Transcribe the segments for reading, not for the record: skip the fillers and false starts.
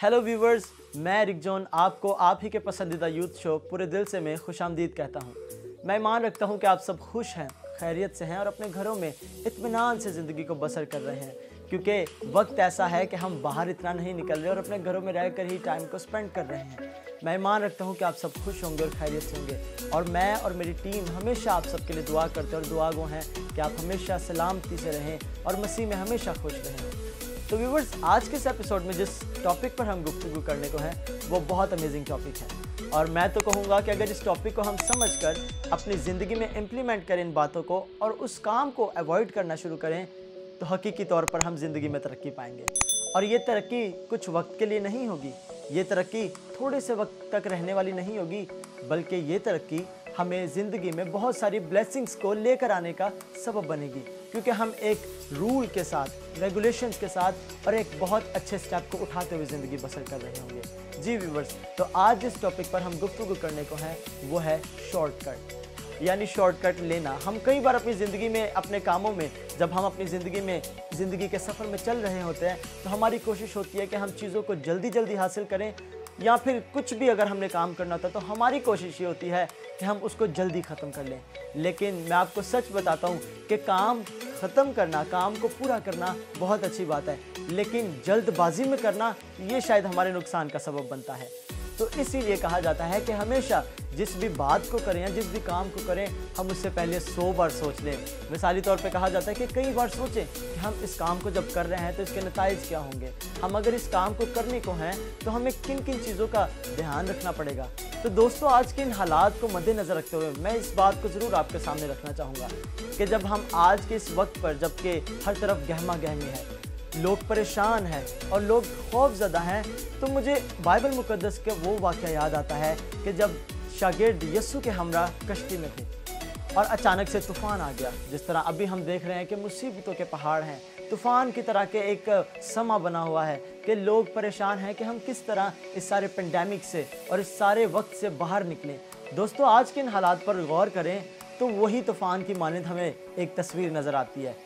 Hello viewers, मैं रिक John आपको आप ही के पसंदीदा यूथ शो पूरे दिल से मैं खुशामदीद कहता हूँ। मैं ईमान रखता हूँ कि आप सब खुश हैं, खैरियत से हैं और अपने घरों में इत्मीनान से ज़िंदगी को बसर कर रहे हैं, क्योंकि वक्त ऐसा है कि हम बाहर इतना नहीं निकल रहे और अपने घरों में रहकर ही टाइम को स्पेंड कर रहे हैं। मैं ईमान रखता हूँ कि आप सब खुश होंगे और खैरियत से होंगे और मैं और मेरी टीम हमेशा आप सबके लिए दुआ करते हैं और दुआ गो हैं कि आप हमेशा सलामती से रहें और मसीह में हमेशा खुश रहें। तो व्यूवर्स, आज के इस एपिसोड में जिस टॉपिक पर हम गुफ्तगू करने को हैं वो बहुत अमेजिंग टॉपिक है और मैं तो कहूँगा कि अगर इस टॉपिक को हम समझकर अपनी ज़िंदगी में इम्प्लीमेंट करें इन बातों को और उस काम को अवॉइड करना शुरू करें तो हकीकी तौर पर हम ज़िंदगी में तरक्की पाएंगे। और ये तरक्की कुछ वक्त के लिए नहीं होगी, ये तरक्की थोड़े से वक्त तक रहने वाली नहीं होगी, बल्कि ये तरक्की हमें ज़िंदगी में बहुत सारी ब्लेसिंग्स को लेकर आने का सबब बनेगी, क्योंकि हम एक रूल के साथ, रेगुलेशंस के साथ और एक बहुत अच्छे स्टेप को उठाते हुए ज़िंदगी बसर कर रहे होंगे। जी व्यूवर्स, तो आज जिस टॉपिक पर हम गुफ्तगू करने को हैं वो है शॉर्टकट, यानी शॉर्टकट लेना। हम कई बार अपनी ज़िंदगी में, अपने कामों में, जब हम अपनी ज़िंदगी के सफ़र में चल रहे होते हैं तो हमारी कोशिश होती है कि हम चीज़ों को जल्दी जल्दी हासिल करें, या फिर कुछ भी अगर हमने काम करना होता है तो हमारी कोशिश ये होती है कि हम उसको जल्दी ख़त्म कर लें। लेकिन मैं आपको सच बताता हूँ कि काम ख़त्म करना, काम को पूरा करना बहुत अच्छी बात है, लेकिन जल्दबाजी में करना ये शायद हमारे नुकसान का सबब बनता है। तो इसीलिए कहा जाता है कि हमेशा जिस भी बात को करें या जिस भी काम को करें हम उससे पहले 100 बार सोच लें। मिसाली तौर पे कहा जाता है कि कई बार सोचें कि हम इस काम को जब कर रहे हैं तो इसके नतीजे क्या होंगे, हम अगर इस काम को करने को हैं तो हमें किन किन चीज़ों का ध्यान रखना पड़ेगा। तो दोस्तों, आज के इन हालात को मद्देनज़र रखते हुए मैं इस बात को ज़रूर आपके सामने रखना चाहूँगा कि जब हम आज के इस वक्त पर, जबकि हर तरफ गहमा गहमी है, लोग परेशान हैं और लोग खौफज़दा हैं, तो मुझे बाइबल मुक़द्दस के वो वाक़या याद आता है कि जब शागिर्द यीशु के हमरा कश्ती में थे और अचानक से तूफ़ान आ गया। जिस तरह अभी हम देख रहे हैं कि मुसीबतों के पहाड़ हैं, तूफ़ान की तरह के एक समा बना हुआ है कि लोग परेशान हैं कि हम किस तरह इस सारे पेंडेमिक से और इस सारे वक्त से बाहर निकलें। दोस्तों, आज के इन हालात पर गौर करें तो वही तूफ़ान की मानद हमें एक तस्वीर नज़र आती है।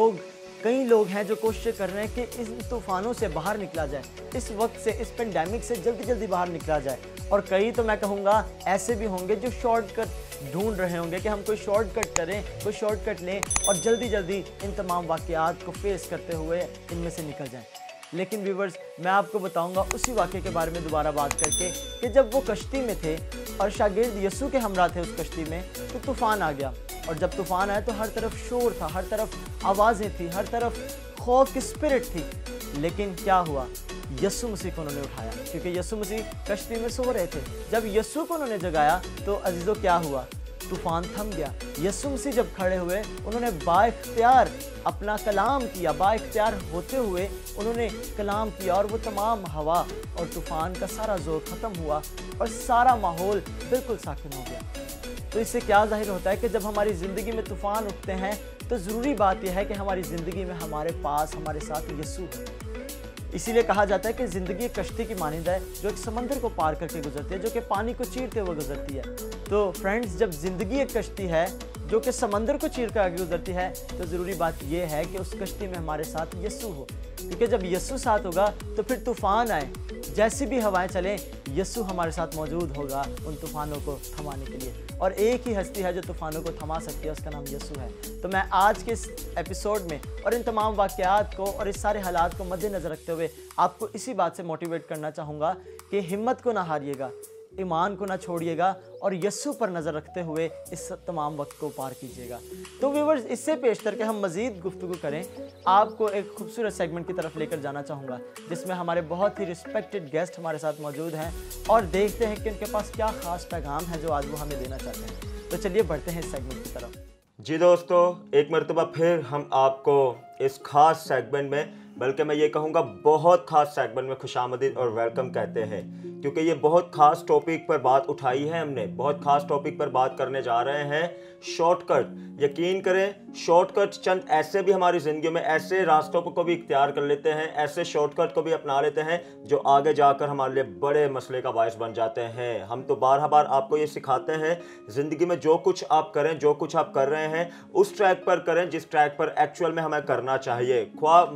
कई लोग हैं जो कोशिश कर रहे हैं कि इस तूफ़ानों से बाहर निकला जाए, इस वक्त से, इस पेंडेमिक से जल्दी जल्दी बाहर निकला जाए। और कई तो मैं कहूँगा ऐसे भी होंगे जो शॉर्टकट ढूंढ रहे होंगे कि हम कोई शॉर्टकट करें, कोई शॉर्टकट लें और जल्दी जल्दी इन तमाम वाक़यात को फेस करते हुए इनमें से निकल जाएं। लेकिन व्यूवर्स, मैं आपको बताऊंगा उसी वाक़े के बारे में दोबारा बात करके कि जब वो कश्ती में थे और शागिर्द यीशु के हमरा थे उस कश्ती में, तो तूफ़ान आ गया। और जब तूफ़ान आया तो हर तरफ शोर था, हर तरफ आवाज़ें थी, हर तरफ खौफ की स्पिरिट थी। लेकिन क्या हुआ? यीशु मसीह को उन्होंने उठाया, क्योंकि यीशु मसीह कश्ती में सो रहे थे। जब यीशु को उन्होंने जगाया तो अजीज़ों क्या हुआ? तूफ़ान थम गया। यीशु मसीह जब खड़े हुए उन्होंने बाइख्तियार अपना कलाम किया, बाइख्तियार होते हुए उन्होंने कलाम किया और वो तमाम हवा और तूफ़ान का सारा जोर ख़त्म हुआ और सारा माहौल बिल्कुल साकिन हो गया। तो इससे क्या जाहिर होता है कि जब हमारी ज़िंदगी में तूफ़ान उठते हैं तो ज़रूरी बात यह है कि हमारी ज़िंदगी में हमारे पास, हमारे साथ यीशु है। इसीलिए कहा जाता है कि ज़िंदगी एक कश्ती की मानिंद है जो एक समंदर को पार करके गुजरती है, जो कि पानी को चीरते हुए गुजरती है। तो फ्रेंड्स, जब ज़िंदगी एक कश्ती है जो कि समंदर को चीर कर आगे गुजरती है तो ज़रूरी बात यह है कि उस कश्ती में हमारे साथ यीशु हो, क्योंकि जब यीशु साथ होगा तो फिर तूफ़ान आए, जैसी भी हवाएं चलें, यीशु हमारे साथ मौजूद होगा उन तूफ़ानों को थमाने के लिए। और एक ही हस्ती है जो तूफ़ानों को थमा सकती है, उसका नाम यीशु है। तो मैं आज के इस एपिसोड में और इन तमाम वाक़यात को और इस सारे हालात को मद्देनज़र रखते हुए आपको इसी बात से मोटिवेट करना चाहूँगा कि हिम्मत को ना हारिएगा, ईमान को ना छोड़िएगा और यीशु पर नज़र रखते हुए इस तमाम वक्त को पार कीजिएगा। तो व्यूवर्स, इससे पेशतर के हम मज़ीद गुफ्तगू करें, आपको एक खूबसूरत सेगमेंट की तरफ लेकर जाना चाहूँगा जिसमें हमारे बहुत ही रिस्पेक्टेड गेस्ट हमारे साथ मौजूद हैं और देखते हैं कि उनके पास क्या ख़ास पैगाम है जो आज वो हमें देना चाहते हैं। तो चलिए बढ़ते हैं इस सेगमेंट की तरफ। जी दोस्तों, एक मरतबा फिर हम आपको इस ख़ास सेगमेंट में, बल्कि मैं ये कहूँगा बहुत ख़ास सेगमेंट में खुशामदीद और वेलकम कहते हैं, क्योंकि ये बहुत ख़ास टॉपिक पर बात उठाई है हमने। बहुत ख़ास टॉपिक पर बात करने जा रहे हैं, शॉर्टकट। यकीन करें, शॉर्टकट चंद ऐसे भी हमारी ज़िंदगी में ऐसे रास्तों को भी इख्तियार कर लेते हैं, ऐसे शॉर्टकट को भी अपना लेते हैं जो आगे जाकर हमारे लिए बड़े मसले का बायस बन जाते हैं। हम तो बार बार आपको ये सिखाते हैं, ज़िंदगी में जो कुछ आप करें, जो कुछ आप कर रहे हैं उस ट्रैक पर करें जिस ट्रैक पर एक्चुअल में हमें करना चाहिए। ख्वाह मंजिल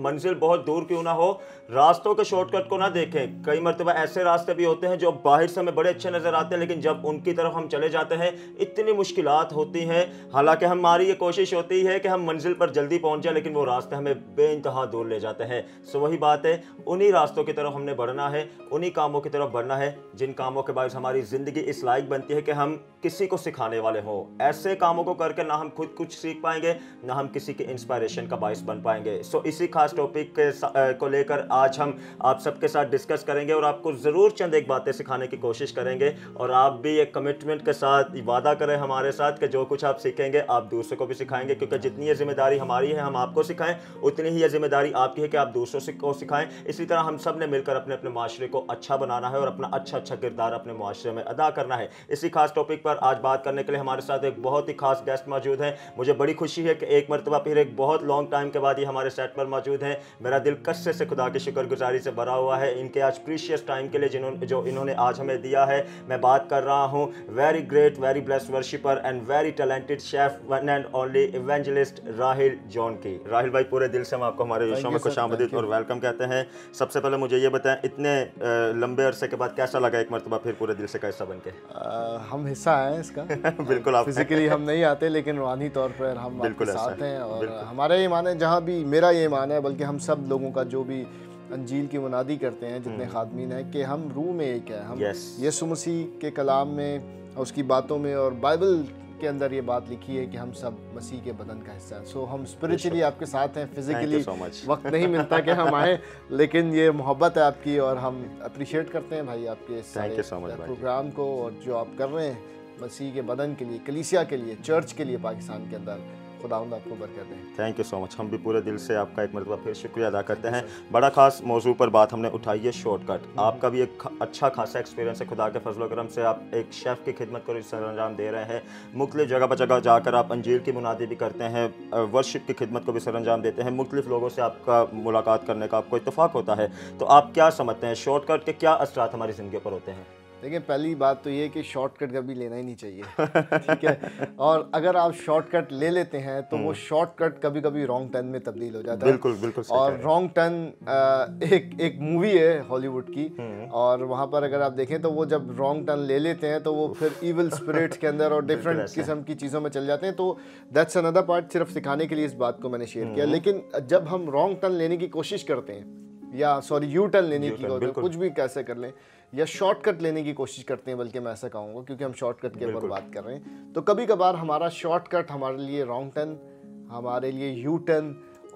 बहुत दूर क्यों ना हो, रास्तों के शॉर्टकट को ना देखें। कई मरतबा ऐसे रास्ते भी होते हैं जो बाहर से हमें बड़े अच्छे नज़र आते हैं, लेकिन जब उनकी तरफ हम चले जाते हैं इतनी मुश्किलात होती हैं। हालांकि हमारी ये कोशिश होती है कि हम मंजिल पर जल्दी पहुंच जाए, लेकिन वो रास्ते हमें बेइंतहा दूर ले जाते हैं। सो वही बात है, उन्हीं रास्तों की तरफ हमने बढ़ना है, उन्हीं कामों की तरफ बढ़ना है जिन कामों के बायस हमारी ज़िंदगी इस लायक बनती है कि हम किसी को सिखाने वाले हों। ऐसे कामों को करके ना हम खुद कुछ सीख पाएंगे, ना हम किसी की इंस्पायरेशन का बायस बन पाएंगे। सो इसी खास टॉपिक को लेकर आज हम आप सबके साथ डिस्कस करेंगे और आपको ज़रूर चंद एक बातें सिखाने की कोशिश करेंगे। और आप भी एक कमिटमेंट के साथ वादा करें हमारे साथ कि जो कुछ आप सीखेंगे आप दूसरों को भी सिखाएंगे, क्योंकि जितनी ये जिम्मेदारी हमारी है हम आपको सिखाएं, उतनी ही ये जिम्मेदारी आपकी है कि आप दूसरों को सिखाएं। इसी तरह हम सब ने मिलकर अपने अपने माशरे को अच्छा बनाना है और अपना अच्छा अच्छा किरदार अपने माशरे में अदा करना है। इसी खास टॉपिक पर आज बात करने के लिए हमारे साथ एक बहुत ही खास गेस्ट मौजूद हैं। मुझे बड़ी खुशी है कि एक मरतबा फिर एक बहुत लॉन्ग टाइम के बाद ये हमारे सेट पर मौजूद हैं। मेरा दिल कस्से से खुदा की शुक्रगुजारी से भरा हुआ है इनके आज प्रीशियस टाइम के लिए जो इन्होंने आज हमें दिया है। मैं बात कर रहा हूँ very great, very blessed worshipper and very talented chef, one and only evangelist Rahil John की। राहिल भाई, पूरे दिल से हम आपको हमारे शो में खुशामदीद और वेलकम कहते हैं। सबसे पहले मुझे ये बताएं, इतने लंबे अरसे के बाद कैसा लगा एक मरतबा फिर पूरे दिल से का हिस्सा बन के? हम हिस्सा हैं इसका बिल्कुल, आप फिजिकली हम नहीं आते, लेकिन रूहानी तौर पर हम आपके साथ हैं। और हमारा ईमान है, जहाँ भी मेरा ये ईमान है, बल्कि हम सब लोगों का जो भी अंजील की मुनादी करते हैं, जितने खादमीन हैं, कि हम रूह में एक है। हम यीशु मसीह के कलाम में, उसकी बातों में और बाइबल के अंदर ये बात लिखी है कि हम सब मसीह के बदन का हिस्सा हैं। सो हम स्पिरिचुअली आपके साथ हैं, फिजिकली वक्त नहीं मिलता कि हम आए, लेकिन ये मोहब्बत है आपकी और हम अप्रिशिएट करते हैं भाई आपके प्रोग्राम को और जो आप कर रहे हैं मसीह के बदन के लिए, कलीसिया के लिए, चर्च के लिए पाकिस्तान के अंदर। खुदावंद आपको बरकत दें। Thank you so much. हम भी पूरे दिल से आपका एक मरतबा फिर शुक्रिया अदा करते हैं। बड़ा खास मौजू पर बात हमने उठाई है, शॉर्टकट। आपका भी एक अच्छा खासा एक्सपीरियंस है, खुदा के फजल करम से आप एक शेफ़ की खिदमत को सरअंजाम दे रहे हैं। मुख्तलिफ जगह पर जगह जाकर आप अंजील की मुनादी भी करते हैं, वर्शिप की खिदमत को भी सरअंजाम देते हैं। मुख्तलिफ लोगों से आपका मुलाकात करने का आपको इत्तफाक होता है। तो आप क्या समझते हैं, शॉर्टकट के क्या असरात हमारी ज़िंदगी पर होते हैं? देखिए, पहली बात तो ये कि शॉर्टकट कभी लेना ही नहीं चाहिए, ठीक है। और अगर आप शॉर्टकट ले लेते हैं तो वो शॉर्टकट कभी कभी रॉन्ग टर्न में तब्दील हो जाता है। बिल्कुल बिल्कुल। और रॉन्ग टर्न एक मूवी है हॉलीवुड की, और वहाँ पर अगर आप देखें तो वो जब रॉन्ग टर्न ले लेते हैं तो वो फिर इविल स्पिरिट्स के अंदर और डिफरेंट किस्म की चीज़ों में चल जाते हैं। तो दैट्स अनदर पार्ट, सिर्फ सिखाने के लिए इस बात को मैंने शेयर किया। लेकिन जब हम रॉन्ग टर्न लेने की कोशिश करते हैं, या सॉरी यू टर्न लेने की, कुछ भी कैसे कर लें, या शॉर्टकट लेने की कोशिश करते हैं, बल्कि मैं ऐसा कहूँगा, क्योंकि हम शॉर्टकट के ऊपर बात कर रहे हैं, तो कभी कभार हमारा शॉर्टकट हमारे लिए रॉन्ग टर्न, हमारे लिए यू टर्न,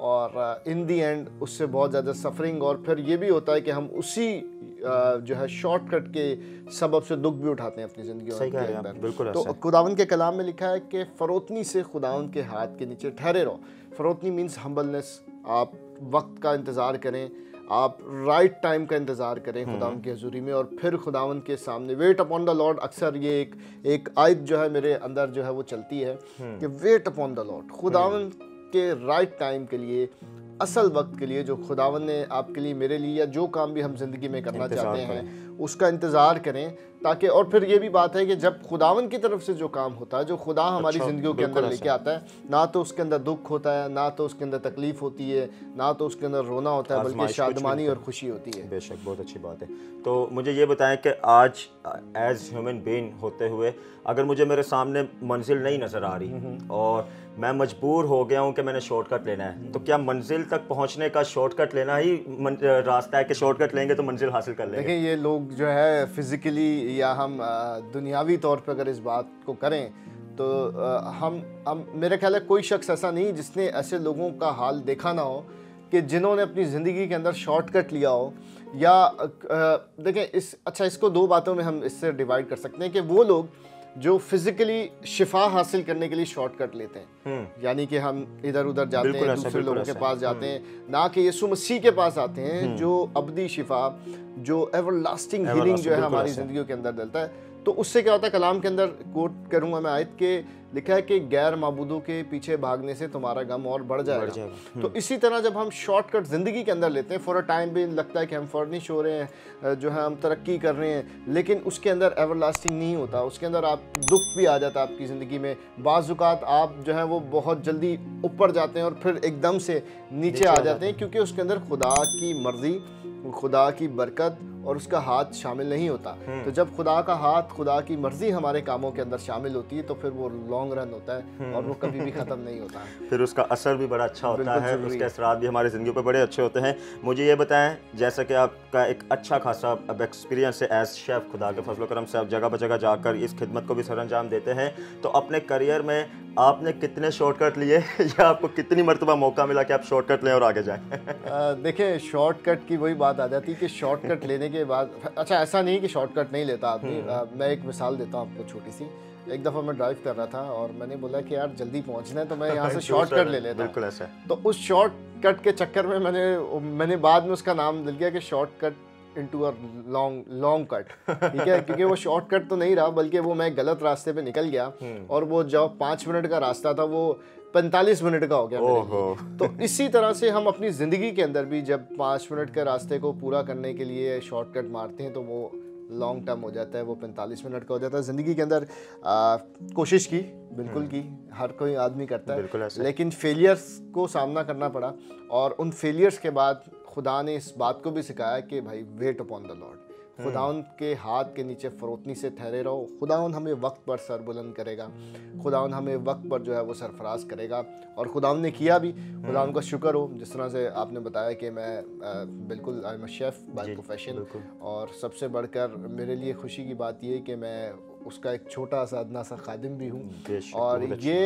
और इन दी एंड उससे बहुत ज़्यादा सफरिंग। और फिर ये भी होता है कि हम उसी जो है शॉर्टकट के सबब से दुख भी उठाते हैं अपनी ज़िंदगी के अंदर। तो खुदावंद के कलाम में लिखा है कि फ़रोतनी से खुदावंद के हाथ के नीचे ठहरे रहो। फ़रोतनी मीन्स हम्बलनेस। आप वक्त का इंतज़ार करें, आप राइट टाइम का इंतज़ार करें खुदावंद की हजूरी में, और फिर खुदावंद के सामने वेट अपॉन द लॉर्ड। अक्सर ये एक आयत जो है मेरे अंदर जो है वो चलती है कि वेट अपॉन द लॉर्ड, खुदावंद के राइट टाइम के लिए, असल वक्त के लिए, जो खुदावंद ने आपके लिए, मेरे लिए, या जो काम भी हम ज़िंदगी में करना चाहते हैं उसका इंतज़ार करें। ताकि, और फिर ये भी बात है कि जब खुदावंद की तरफ से जो काम होता है, जो खुदा हमारी ज़िंदगियों के अंदर लेके आता है, ना तो उसके अंदर दुख होता है, ना तो उसके अंदर तकलीफ़ होती है, ना तो उसके अंदर रोना होता है, बल्कि शादमानी और खुशी होती है। बेशक, बहुत अच्छी बात है। तो मुझे ये बताएं कि आज एज ह्यूमन बीइंग होते हुए अगर मुझे मेरे सामने मंजिल नहीं नज़र आ रही और मैं मजबूर हो गया हूँ कि मैंने शॉर्टकट लेना है, तो क्या मंजिल तक पहुँचने का शॉर्टकट लेना ही रास्ता है कि शॉर्टकट लेंगे तो मंजिल हासिल कर लेंगे? देखिए, ये लोग जो है फिज़िकली या हम दुनियावी तौर पर अगर इस बात को करें तो हम मेरे ख्याल है कोई शख्स ऐसा नहीं जिसने ऐसे लोगों का हाल देखा ना हो कि जिन्होंने अपनी ज़िंदगी के अंदर शॉर्टकट लिया हो। या देखें, इसको दो बातों में हम इससे डिवाइड कर सकते हैं कि वो लोग जो फिजिकली शिफा हासिल करने के लिए शॉर्टकट लेते हैं, यानी कि हम इधर उधर जाते हैं, दूसरे लोगों के पास जाते हैं, ना कि यीशु मसीह के पास आते हैं जो अब्दी शिफा, जो एवरलास्टिंग हीलिंग जो है हमारी ज़िंदगियों के अंदर देता है। तो उससे क्या होता है, कलाम के अंदर कोट करूंगा मैं आयत के, लिखा है कि गैर माबूदों के पीछे भागने से तुम्हारा गम और बढ़ जाएगा। तो इसी तरह जब हम शॉर्टकट ज़िंदगी के अंदर लेते हैं, फॉर अ टाइम भी लगता है कि हम फर्निश हो रहे हैं, जो है हम तरक्की कर रहे हैं, लेकिन उसके अंदर एवरलास्टिंग नहीं होता। उसके अंदर आप दुख भी आ जाता है आपकी ज़िंदगी में। बाज़ औक़ात आप जो है वो बहुत जल्दी ऊपर जाते हैं और फिर एकदम से नीचे आ जाते हैं, क्योंकि उसके अंदर खुदा की मर्ज़ी, खुदा की बरकत और उसका हाथ शामिल नहीं होता। तो जब खुदा का हाथ, खुदा की मर्जी हमारे कामों के अंदर शामिल होती है, तो फिर वो लॉन्ग रन होता है और वो कभी भी ख़त्म नहीं होता। फिर उसका असर भी बड़ा अच्छा होता है, उसके असरात भी हमारी ज़िंदगी पर बड़े अच्छे होते हैं। मुझे ये बताएं, जैसा कि आपका एक अच्छा खासा अब एक्सपीरियंस है एज शेफ़, खुदा के फजल करम से आप जगह जगह जाकर इस खिदमत को भी सरअंजाम देते हैं, तो अपने करियर में आपने कितने शॉर्टकट लिए या आपको कितनी मरतबा मौका मिला कि आप शॉर्टकट लें और आगे जाएं? देखिए, शॉर्टकट की वही बात आ जाती है कि शॉर्टकट लेने के बाद, अच्छा ऐसा नहीं कि शॉर्टकट नहीं लेता आदमी। मैं एक मिसाल देता हूँ आपको छोटी सी। एक दफ़ा मैं ड्राइव कर रहा था और मैंने बोला कि यार जल्दी पहुँचना है, तो मैं यहाँ से शॉर्टकट ले लेता हूँ। बिल्कुल ऐसा। तो उस शॉर्टकट के चक्कर में मैंने बाद में उसका नाम दिल किया कि shortcut into a long cut, ठीक है, क्योंकि वो शॉर्टकट तो नहीं रहा, बल्कि वो मैं गलत रास्ते पे निकल गया और वो जो 5 मिनट का रास्ता था वो 45 मिनट का हो गया मेरे लिए। तो इसी तरह से हम अपनी ज़िंदगी के अंदर भी जब 5 मिनट के रास्ते को पूरा करने के लिए शॉर्टकट मारते हैं, तो वो लॉन्ग टर्म हो जाता है, वो 45 मिनट का हो जाता है। ज़िंदगी के अंदर कोशिश की, बिल्कुल की, हर कोई आदमी करता है, लेकिन फेलियर्स को सामना करना पड़ा। और उन फेलियर्स के बाद खुदा ने इस बात को भी सिखाया कि भाई वेट अपॉन द लॉर्ड, खुदाउन के हाथ के नीचे फरोतनी से ठहरे रहो। खुदाउन हमें वक्त पर सर बुलंद करेगा, खुदाउन हमें वक्त पर जो है वो सरफराज करेगा, और खुदाउन ने किया भी। खुदाउन का शुक्र हो, जिस तरह से आपने बताया कि मैं बिल्कुल I am a chef by profession, और सबसे बढ़कर मेरे लिए खुशी की बात ये है कि मैं उसका एक छोटा सा अदना सा खादिम भी हूँ। और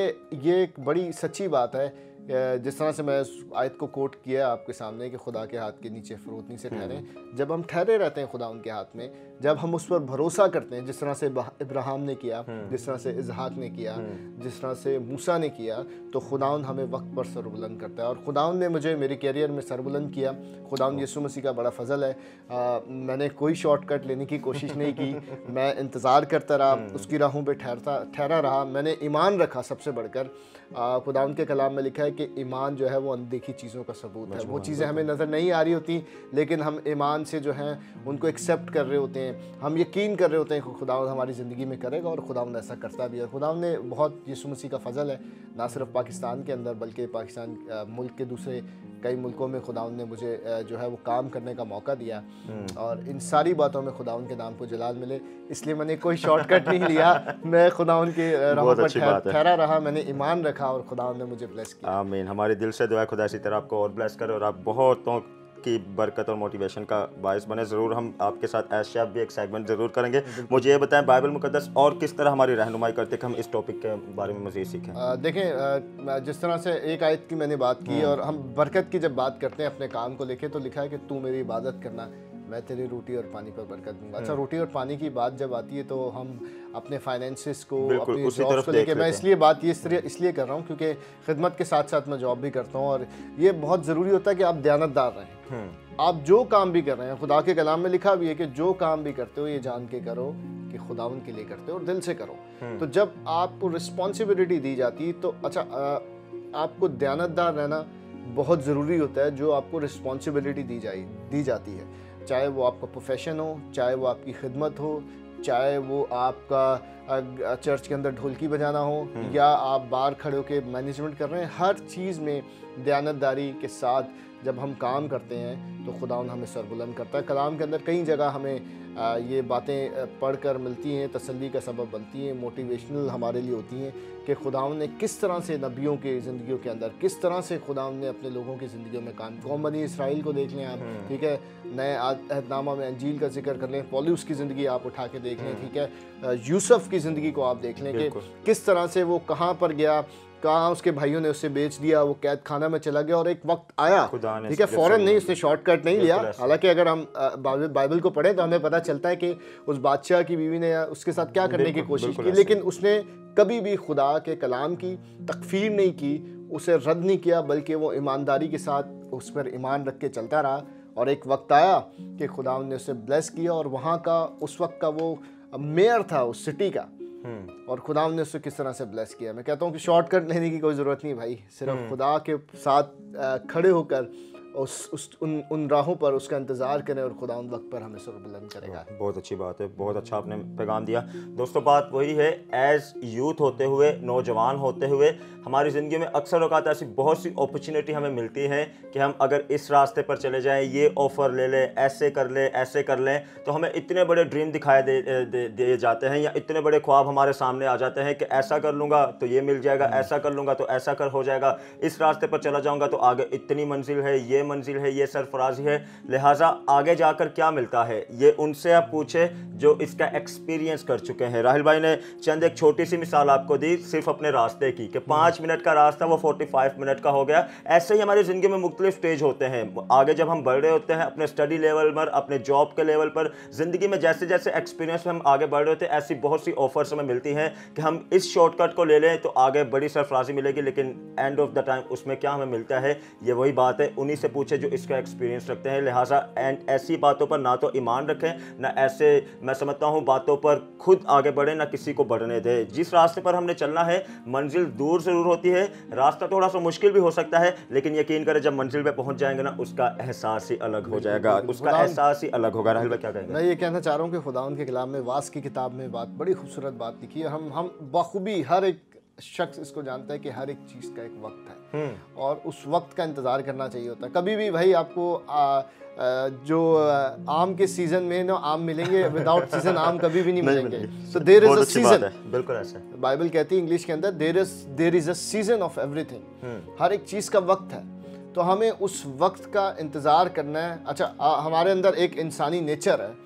ये एक बड़ी सच्ची बात है, जिस तरह से मैं उस आयत को कोट किया आपके सामने कि खुदा के हाथ के नीचे फरोतनी से ठहरें। जब हम ठहरे रहते हैं खुदा उनके हाथ में, जब हम उस पर भरोसा करते हैं, जिस तरह से इब्राहिम ने किया, जिस तरह से इसहाक ने किया, जिस तरह से मूसा ने किया, तो खुदाउन हमें वक्त पर सरबुलंद करता है। और खुदाउन ने मुझे मेरे कैरियर में सरबुलंद किया। खुदाउन यीशु मसीह का बड़ा फजल है। मैंने कोई शॉर्टकट लेने की कोशिश नहीं की, मैं इंतज़ार करता रहा, उसकी राहों पर ठहरा रहा। मैंने ईमान रखा, सबसे बढ़कर खुदाउन के कलाम में लिखा है कि ईमान जो है वो अनदेखी चीज़ों का सबूत है। वो चीज़ें हमें नज़र नहीं आ रही होती, लेकिन हम ईमान से जो हैं उनको एक्सेप्ट कर रहे होते हैं, हम यकीन कर रहे होते हैं कि खुदावंद हमारी ज़िंदगी में करेगा, और खुदावंद ऐसा करता भी है। खुदावंद ने बहुत यीशु मसीह का फजल है, ना सिर्फ पाकिस्तान के अंदर बल्कि पाकिस्तान मुल्क के दूसरे कई मुल्कों में खुदावंद ने मुझे जो है वो काम करने का मौका दिया। और इन सारी बातों में खुदावंद के नाम को जलाल मिले, इसलिए मैंने कोई शॉर्टकट नहीं लिया। मैं खुदावंद के राह पर ठहरा रहा, मैंने ईमान रखा और खुदावंद ने मुझे ब्लेस किया। आमीन। हमारे दिल से दुआ है खुदा इसी तरह आपको और ब्लेस करे और आप बहुतों की बरकत और मोटिवेशन का बायस बने। ज़रूर हम आपके साथ एज शेफ़ भी एक सेगमेंट ज़रूर करेंगे। मुझे ये बताएं, बाइबल मुकद्दस और किस तरह हमारी रहनुमाई करते कि हम इस टॉपिक के बारे में मज़ीद सीखें? देखें, जिस तरह से एक आयत की मैंने बात की, और हम बरकत की जब बात करते हैं अपने काम को लेके, तो लिखा है कि तू मेरी इबादत करना, मैं तेरी रोटी और पानी पर बरकत दूंगा। अच्छा, रोटी और पानी की बात जब आती है तो हम अपने फाइनेंसेस को, अपनी जॉब्स को लेके, मैं इसलिए बात इसलिए कर रहा हूँ क्योंकि खिदमत के साथ साथ मैं जॉब भी करता हूँ, और ये बहुत ज़रूरी होता है कि आप दयानतदार रहें। आप जो काम भी कर रहे हैं, खुदा के कलाम में लिखा भी है कि जो काम भी करते हो ये जान के करो कि खुदावन के लिए करते हो और दिल से करो। तो जब आपको रिस्पॉन्सिबिलिटी दी जाती है तो अच्छा, आपको दयानतदार रहना बहुत ज़रूरी होता है। जो आपको रिस्पॉन्सिबिलिटी दी जाती है, चाहे वो आपका प्रोफेशन हो, चाहे वो आपकी खिदमत हो, चाहे वो आपका चर्च के अंदर ढोलकी बजाना हो, या आप बाहर खड़े होकर मैनेजमेंट कर रहे हैं, हर चीज़ में दयानतदारी के साथ जब हम काम करते हैं तो खुदावन हमें सरबुलंद करता है। कलाम के अंदर कई जगह हमें ये बातें पढ़कर मिलती हैं, तसल्ली का सबब बनती हैं, मोटिवेशनल हमारे लिए होती हैं कि खुदावन ने किस तरह से नबियों के ज़िंदगियों के अंदर, किस तरह से खुदावन ने अपने लोगों की ज़िंदगियों में काम। कौम बनी इसराइल को देख लें आप, ठीक है, नए अहदनामा में अंजील का जिक्र कर लें, पौलुस की ज़िंदगी आप उठा के देख लें, ठीक है, यूसुफ की ज़िंदगी को आप देख लें कि किस तरह से वो कहाँ पर गया, कहाँ उसके भाइयों ने उसे बेच दिया, वो कैद खाना में चला गया, और एक वक्त आया, ठीक है, फ़ौरन नहीं, उसने शॉर्टकट नहीं लिया। हालांकि अगर हम बाइबल को पढ़ें तो हमें पता चलता है कि उस बादशाह की बीवी ने उसके साथ क्या करने की कोशिश की, लेकिन उसने कभी भी खुदा के कलाम की तकफीर नहीं की, उसे रद्द नहीं किया, बल्कि वो ईमानदारी के साथ उस पर ईमान रख के चलता रहा। और एक वक्त आया कि खुदा ने उसे ब्लेस किया, और वहाँ का उस वक्त का वो मेयर था उस सिटी का, और खुदा ने उसको किस तरह से ब्लेस किया। मैं कहता हूँ कि शॉर्टकट लेने की कोई ज़रूरत नहीं भाई, सिर्फ खुदा के साथ खड़े होकर उन राहों पर उसका इंतज़ार करें और खुदा उन वक्त पर हमें सर बुलंद करेगा। बहुत अच्छी बात है, बहुत अच्छा आपने पैगाम दिया। दोस्तों बात वही है, एज यूथ होते हुए, नौजवान होते हुए हमारी ज़िंदगी में अक्सर औक़ात ऐसी बहुत सी अपॉर्चुनिटी हमें मिलती है कि हम अगर इस रास्ते पर चले जाएं, ये ऑफ़र ले लें, ऐसे कर लें, तो हमें इतने बड़े ड्रीम दिखाए दिए जाते हैं, या इतने बड़े ख्वाब हमारे सामने आ जाते हैं कि ऐसा कर लूँगा तो ये मिल जाएगा, ऐसा कर लूँगा तो ऐसा हो जाएगा, इस रास्ते पर चला जाऊँगा तो आगे इतनी मंजिल है, ये मंजिल है, ये सरफराजी है। लिहाजा आगे जाकर क्या मिलता है ये उनसे आप पूछे जो इसका एक्सपीरियंस कर चुके हैं। राहिल भाई ने चंद एक छोटी सी मिसाल आपको दी सिर्फ अपने रास्ते की, कि 5 मिनट का रास्ता वो 45 मिनट का हो गया। ऐसे ही हमारी ज़िंदगी में मुख्तलिफ स्टेज होते हैं। आगे जब हम बढ़ रहे होते हैं अपने स्टडी लेवल पर, अपने जॉब के लेवल पर, ज़िंदगी में जैसे जैसे एक्सपीरियंस में हम आगे बढ़ रहे होते हैं, ऐसी बहुत सी ऑफर्स हमें मिलती हैं कि हम इस शॉर्टकट को ले लें तो आगे बड़ी सरफराजी मिलेगी, लेकिन एंड ऑफ द टाइम उसमें क्या हमें मिलता है, ये वही बात है, उन्हीं से पूछे जो इसका एक्सपीरियंस रखते हैं। लिहाजा एंड ऐसी बातों पर ना तो ईमान रखें, ना ऐसे मैं समझता हूँ बातों पर खुद आगे बढ़े, ना किसी को बढ़ने दे। जिस रास्ते पर हमने चलना है, मंजिल दूर ज़रूर होती है, रास्ता थोड़ा सा मुश्किल भी हो सकता है, लेकिन यकीन करें जब मंजिल पे पहुंच जाएंगे ना, उसका एहसास ही अलग हो जाएगा, उसका एहसास ही अलग होगा। राहुल भाई क्या कहेंगे? मैं ये कहना चाह रहा हूँ कि खुदावंद के कलाम में, वास की किताब में बात बड़ी खूबसूरत बात लिखी है। हम बखूबी हर एक शख्स इसको जानता है कि हर एक चीज़ का एक वक्त है और उस वक्त का इंतज़ार करना चाहिए होता है। कभी भी भाई आपको जो आम के सीज़न में ना आम मिलेंगे, विदाउट सीज़न आम कभी भी नहीं मिलेंगे। तो देयर इज़ अ सीज़न, बिल्कुल ऐसा बाइबल कहती है इंग्लिश के अंदर, there is a season of everything. हर एक चीज़ का वक्त है, तो हमें उस वक्त का इंतज़ार करना है। अच्छा, हमारे अंदर एक इंसानी नेचर है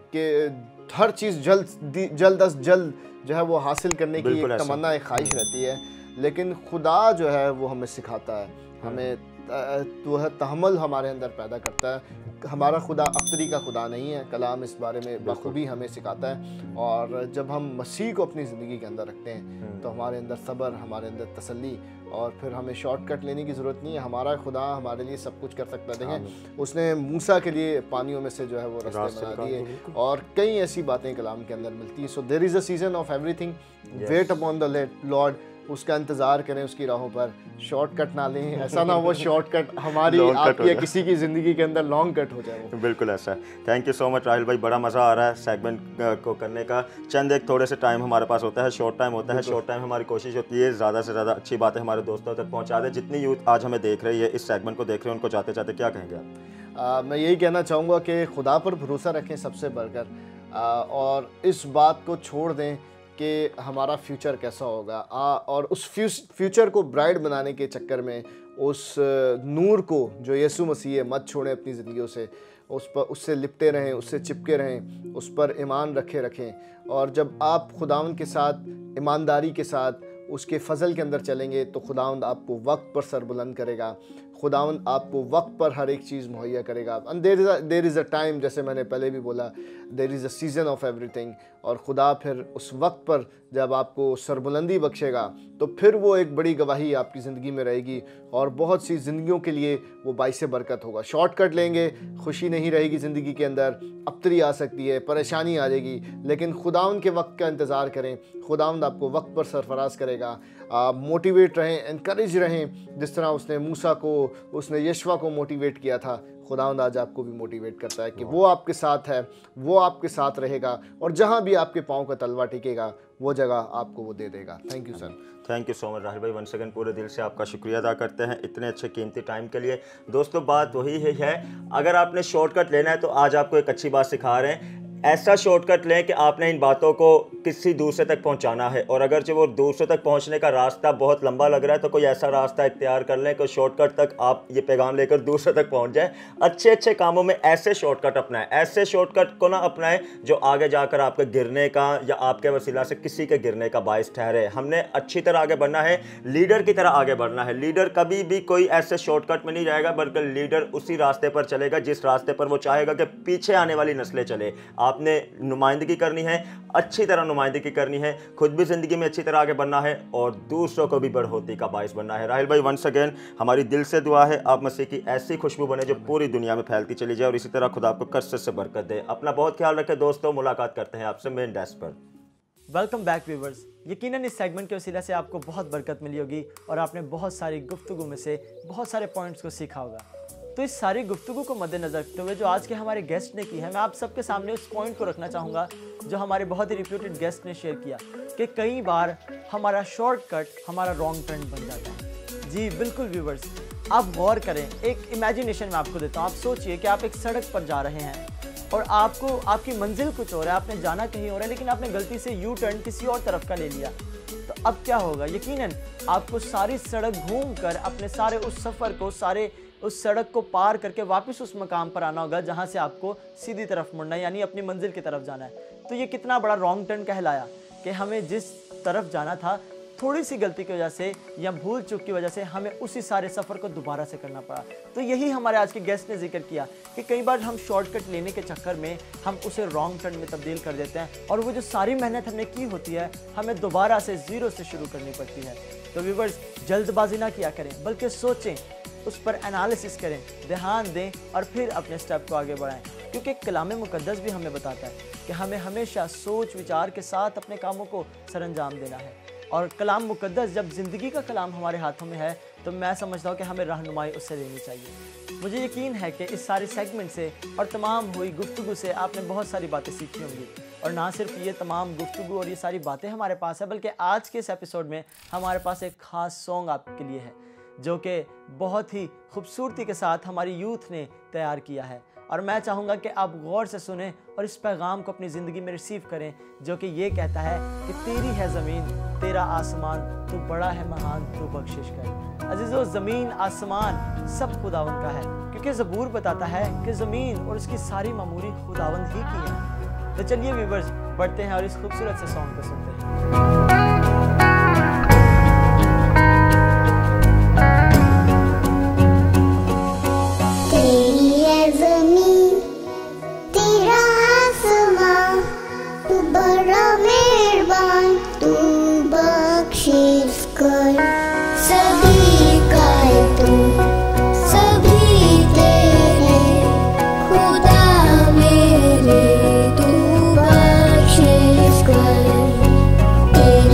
कि हर चीज़ जल्द अज जल्द जो है वो हासिल करने की एक तमन्ना, एक ख्वाहिश रहती है, लेकिन खुदा जो है वो हमें सिखाता है, हमें तो है तहम्मुल हमारे अंदर पैदा करता है। हमारा खुदा अफ्तरी का खुदा नहीं है, कलाम इस बारे में बखूबी हमें सिखाता है। और जब हम मसीह को अपनी ज़िंदगी के अंदर रखते हैं तो हमारे अंदर सब्र, हमारे अंदर तसल्ली, और फिर हमें शॉर्टकट लेने की ज़रूरत नहीं है। हमारा खुदा हमारे लिए सब कुछ कर सकता है। देखें, उसने मूसा के लिए पानियों में से जो है वो रास्ते बना दिए, और कई ऐसी बातें कलाम के अंदर मिलती हैं। So there is a season of everything, wait upon the Lord, उसका इंतज़ार करें उसकी राहों पर, शॉर्टकट ना लें। ऐसा ना हो शॉर्टकट हमारी आपकी या किसी की ज़िंदगी के अंदर लॉन्ग कट हो जाए वो। बिल्कुल ऐसा है। Thank you so much Rahil भाई, बड़ा मज़ा आ रहा है सेगमेंट को करने का। चंद एक थोड़े से टाइम हमारे पास होता है, शॉर्ट टाइम होता है। शॉर्ट टाइम हमारी कोशिश होती है ज़्यादा से ज़्यादा अच्छी बातें हमारे दोस्तों तक पहुँचा दें। जितनी यूथ आज हमें देख रही है, इस सेगमेंट को देख रहे हैं, उनको जाते जाते क्या कहेंगे आप? मैं यही कहना चाहूँगा कि खुदा पर भरोसा रखें सबसे बढ़कर, और इस बात को छोड़ दें कि हमारा फ्यूचर कैसा होगा, और उस फ्यूचर को ब्राइट बनाने के चक्कर में उस नूर को जो यीशु मसीह है मत छोड़ें अपनी ज़िंदगियों से। उस पर, उससे लिपटे रहें, उससे चिपके रहें, उस पर ईमान रखें। और जब आप खुदावंद के साथ ईमानदारी के साथ उसके फजल के अंदर चलेंगे तो खुदावंद आपको वक्त पर सरबुलंद करेगा, खुदावंद आपको वक्त पर हर एक चीज़ मुहैया करेगा। And there is a time, जैसे मैंने पहले भी बोला, there is a season of everything. और खुदा फिर उस वक्त पर जब आपको सरबुलंदी बख्शेगा तो फिर वो एक बड़ी गवाही आपकी ज़िंदगी में रहेगी, और बहुत सी ज़िंदगियों के लिए वो बाइस बरकत होगा। शॉर्टकट लेंगे, खुशी नहीं रहेगी ज़िंदगी के अंदर, अबतरी आ सकती है, परेशानी आ जाएगी, लेकिन खुदावंद के वक्त का इंतज़ार करें, खुदावंद आपको वक्त पर सरफराज करेगा। आप मोटिवेट रहें, एनकरेज रहें, जिस तरह उसने मूसा को, उसने यशवा को मोटिवेट किया था। खुदावंद आज आपको भी मोटिवेट करता है कि वो आपके साथ है, वो आपके साथ रहेगा, और जहाँ भी आपके पाँव का तलवा टिकेगा वो जगह आपको वो दे देगा। Thank you sir. Thank you so much Rahil भाई, वन सेकंड पूरे दिल से आपका शुक्रिया अदा करते हैं इतने अच्छे कीमती टाइम के लिए। दोस्तों बात वही है, अगर आपने शॉर्टकट लेना है तो आज आपको एक अच्छी बात सिखा रहे हैं। ऐसा शॉर्टकट लें कि आपने इन बातों को किसी दूसरे तक पहुंचाना है, और अगर जो वो दूसरे तक पहुंचने का रास्ता बहुत लंबा लग रहा है तो कोई ऐसा रास्ता इख्तियार कर लें कि शॉर्टकट तक आप ये पैगाम लेकर दूसरे तक पहुंच जाए। अच्छे अच्छे कामों में ऐसे शॉर्टकट अपनाएं, ऐसे शॉर्टकट को ना अपनाएं जो आगे जाकर आपके गिरने का या आपके वसीला से किसी के गिरने का बायस ठहरे। हमने अच्छी तरह आगे बढ़ना है, लीडर की तरह आगे बढ़ना है। लीडर कभी भी कोई ऐसे शॉर्टकट में नहीं जाएगा, बल्कि लीडर उसी रास्ते पर चलेगा जिस रास्ते पर वो चाहेगा कि पीछे आने वाली नस्लें चले। आपने नुमाइंदगी करनी है, अच्छी तरह नुमाइंदगी करनी है, खुद भी ज़िंदगी में अच्छी तरह आगे बढ़ना है और दूसरों को भी बढ़ोतरी का बाइस बनना है। राहिल भाई, वंस अगेन हमारी दिल से दुआ है आप मसीह की ऐसी खुशबू बने जो पूरी दुनिया में फैलती चली जाए और इसी तरह खुदा आपको कसरत से बरकत दे। अपना बहुत ख्याल रखें दोस्तों, मुलाकात करते हैं आपसे मेन डैश पर। Welcome back viewers. यकीनन इस सेगमेंट के वसीला से आपको बहुत बरकत मिली होगी और आपने बहुत सारी गुफ्तगू में से बहुत सारे पॉइंट्स को सीखा होगा। तो इस सारी गुफ्तगू को मद्देनज़र रखते हुए जो आज के हमारे गेस्ट ने की है, मैं आप सबके सामने उस पॉइंट को रखना चाहूँगा जो हमारे बहुत ही रिप्यूटेड गेस्ट ने शेयर किया कि कई बार हमारा शॉर्टकट हमारा रॉन्ग टर्न बन जाता है। जी बिल्कुल व्यूवर्स, आप गौर करें, एक इमेजिनेशन में आपको देता हूँ। आप सोचिए कि आप एक सड़क पर जा रहे हैं और आपको आपकी मंजिल कुछ और है, आपने जाना कहीं और है, लेकिन आपने गलती से यू टर्न किसी और तरफ का ले लिया। तो अब क्या होगा? यकीनन आपको सारी सड़क घूमकर अपने सारे उस सफ़र को, सारे उस सड़क को पार करके वापस उस मकाम पर आना होगा जहां से आपको सीधी तरफ मुड़ना है, यानी अपनी मंजिल की तरफ जाना है। तो ये कितना बड़ा रॉन्ग टर्न कहलाया कि हमें जिस तरफ जाना था, थोड़ी सी गलती की वजह से या भूल चूक की वजह से हमें उसी सारे सफ़र को दोबारा से करना पड़ा। तो यही हमारे आज के गेस्ट ने जिक्र किया कि कई बार हम शॉर्टकट लेने के चक्कर में हम उसे रॉन्ग टर्न में तब्दील कर देते हैं और वो जो सारी मेहनत हमने की होती है हमें दोबारा से ज़ीरो से शुरू करनी पड़ती है। तो व्यूअर्स, जल्दबाजी ना किया करें, बल्कि सोचें, उस पर एनालिसिस करें, ध्यान दें और फिर अपने स्टेप को आगे बढ़ाएं। क्योंकि कलाम मुकद्दस भी हमें बताता है कि हमें हमेशा सोच विचार के साथ अपने कामों को सरअंजाम देना है। और कलाम मुकद्दस जब ज़िंदगी का कलाम हमारे हाथों में है तो मैं समझता हूँ कि हमें रहनुमाई उससे लेनी चाहिए। मुझे यकीन है कि इस सारे सेगमेंट से और तमाम हुई गुफ्तगू से आपने बहुत सारी बातें सीखी होंगी। और ना सिर्फ ये तमाम गुफ्तगू और ये सारी बातें हमारे पास है, बल्कि आज के इस एपिसोड में हमारे पास एक ख़ास सॉन्ग आपके लिए है जो कि बहुत ही खूबसूरती के साथ हमारी यूथ ने तैयार किया है। और मैं चाहूँगा कि आप गौर से सुनें और इस पैगाम को अपनी ज़िंदगी में रिसीव करें, जो कि ये कहता है कि तेरी है ज़मीन तेरा आसमान, तू बड़ा है महान, तू बख्शिश कर। अजीज़ों, ज़मीन आसमान सब खुदावंद का है, क्योंकि ज़बूर बताता है कि ज़मीन और उसकी सारी मामूरी खुदावंद ही की है। तो चलिए व्यूअर्स, बढ़ते हैं और इस खूबसूरत से सॉन्ग को सुनते हैं। तेरी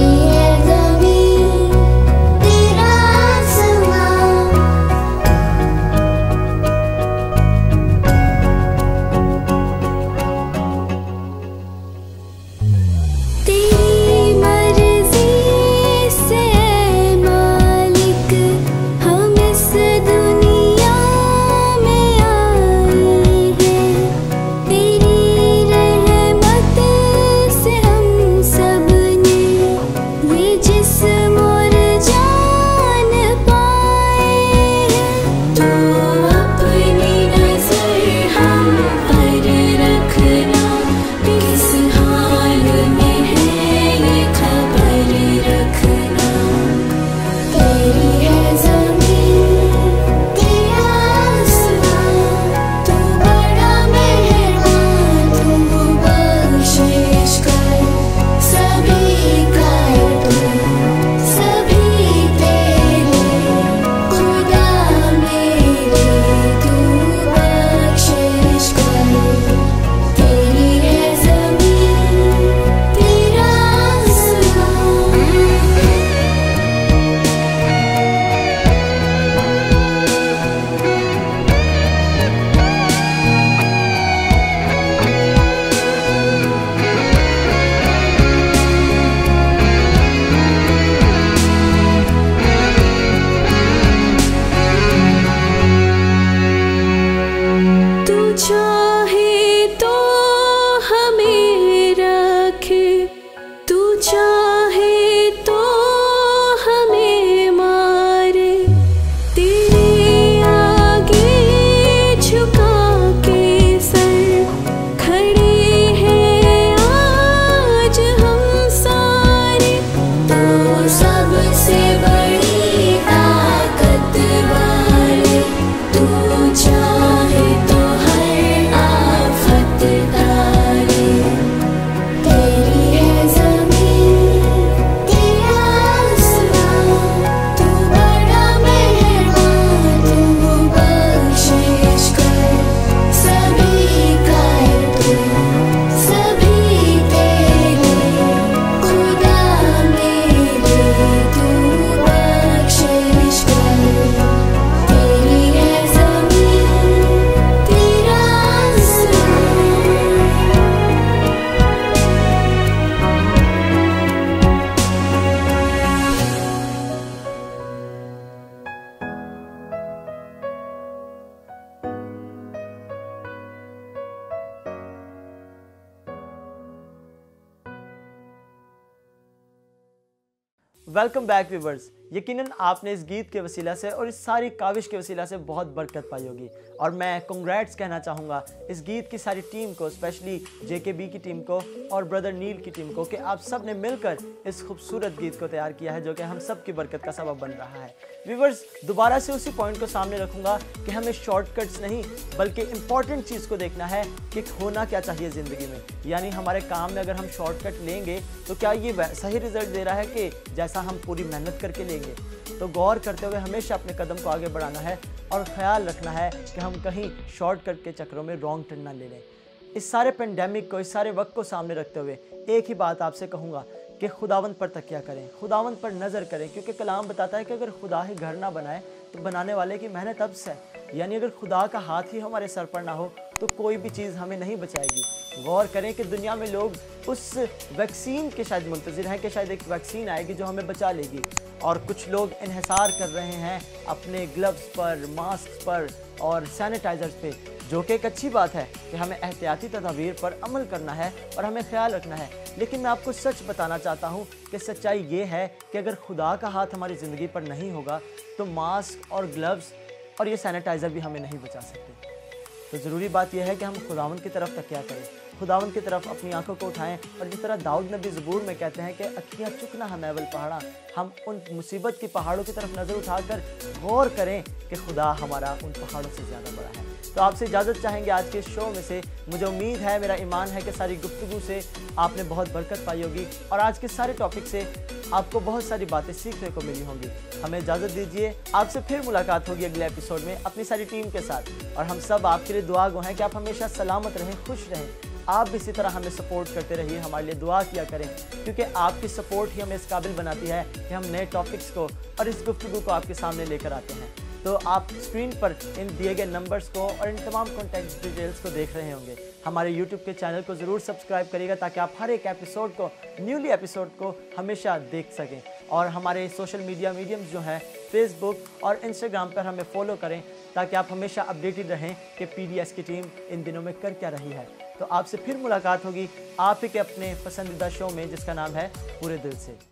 वेलकम बैक व्यूवर्स। यकीनन आपने इस गीत के वसीला से और इस सारी काविश के वसीला से बहुत बरकत पाई होगी और मैं कंग्रेट्स कहना चाहूँगा इस गीत की सारी टीम को, स्पेशली JKB की टीम को और ब्रदर नील की टीम को कि आप सब ने मिलकर इस खूबसूरत गीत को तैयार किया है जो कि हम सब की बरकत का सबब बन रहा है। व्यूवर्स, दोबारा से उसी पॉइंट को सामने रखूँगा कि हमें शॉर्टकट्स नहीं बल्कि इम्पॉर्टेंट चीज़ को देखना है कि होना क्या चाहिए ज़िंदगी में। यानी हमारे काम में अगर हम शॉर्टकट लेंगे तो क्या ये सही रिजल्ट दे रहा है कि जैसा हम पूरी मेहनत करके लेंगे। तो गौर करते हुए हमेशा अपने कदम को आगे बढ़ाना है और ख्याल रखना है कि हम कहीं शॉर्टकट के चक्रों में रॉन्ग टर्न ना ले लें। इस सारे पेंडेमिक को, इस सारे वक्त को सामने रखते हुए एक ही बात आपसे कहूँगा कि खुदावंद पर तकिया करें, खुदावंद पर नज़र करें, क्योंकि कलाम बताता है कि अगर खुदा ही घर ना बनाए तो बनाने वाले की मेहनत अब्स है। यानी अगर खुदा का हाथ ही हमारे सर पर ना हो तो कोई भी चीज़ हमें नहीं बचाएगी। गौर करें कि दुनिया में लोग उस वैक्सीन के शायद मुंतज़िर हैं कि शायद एक वैक्सीन आएगी जो हमें बचा लेगी, और कुछ लोग इन्हिसार कर रहे हैं अपने ग्लव्स पर, मास्क पर और सैनिटाइज़र्स पे, जो कि एक अच्छी बात है कि हमें एहतियाती तदाबीर पर अमल करना है और हमें ख्याल रखना है। लेकिन मैं आपको सच बताना चाहता हूँ कि सच्चाई ये है कि अगर खुदा का हाथ हमारी ज़िंदगी पर नहीं होगा तो मास्क और ग्लव्स और ये सैनिटाइज़र भी हमें नहीं बचा सकते। तो ज़रूरी बात यह है कि हम खुदावन की तरफ तकिया करें, खुदावन की तरफ अपनी आंखों को उठाएं, और जिस तरह दाऊद नबी ज़बूर में कहते हैं कि अखियाँ चुकना हम एवल पहाड़ा, हम उन मुसीबत की पहाड़ों की तरफ नज़र उठाकर गौर करें कि खुदा हमारा उन पहाड़ों से ज़्यादा बड़ा है। तो आपसे इजाज़त चाहेंगे आज के इस शो में से। मुझे उम्मीद है, मेरा ईमान है कि सारी गुफ्तगू से आपने बहुत बरकत पाई होगी और आज के सारे टॉपिक से आपको बहुत सारी बातें सीखने को मिली होंगी। हमें इजाज़त दीजिए, आपसे फिर मुलाकात होगी अगले एपिसोड में अपनी सारी टीम के साथ, और हम सब आपके लिए दुआ गो हैं कि आप हमेशा सलामत रहें, खुश रहें। आप भी इसी तरह हमें सपोर्ट करते रहिए, हमारे लिए दुआ किया करें, क्योंकि आपकी सपोर्ट ही हमें इस काबिल बनाती है कि हम नए टॉपिक्स को और इस गुफ्तगू को आपके सामने लेकर आते हैं। तो आप स्क्रीन पर इन दिए गए नंबर्स को और इन तमाम कॉन्टैक्ट डिटेल्स को देख रहे होंगे। हमारे YouTube के चैनल को ज़रूर सब्सक्राइब करिएगा ताकि आप हर एक एपिसोड को, न्यूली एपिसोड को हमेशा देख सकें। और हमारे सोशल मीडिया मीडियम्स जो हैं फेसबुक और इंस्टाग्राम पर हमें फॉलो करें ताकि आप हमेशा अपडेटेड रहें कि PDS की टीम इन दिनों में कर क्या रही है। तो आपसे फिर मुलाकात होगी आप ही के अपने पसंदीदा शो में जिसका नाम है पूरे दिल से।